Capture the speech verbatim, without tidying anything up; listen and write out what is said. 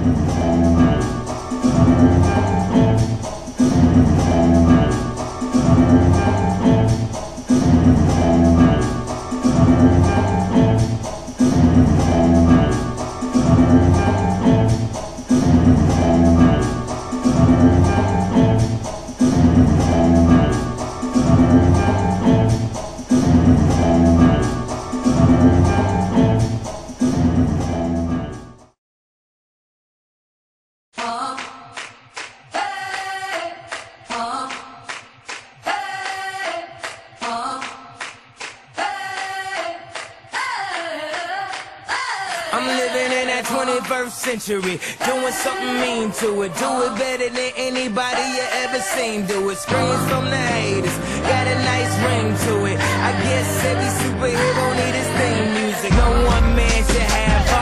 I'm living in that twenty-first century, doing something mean to it. Do it better than anybody you ever seen do it. Screams from the haters, got a nice ring to it. I guess every superhero need his theme music. No one man should have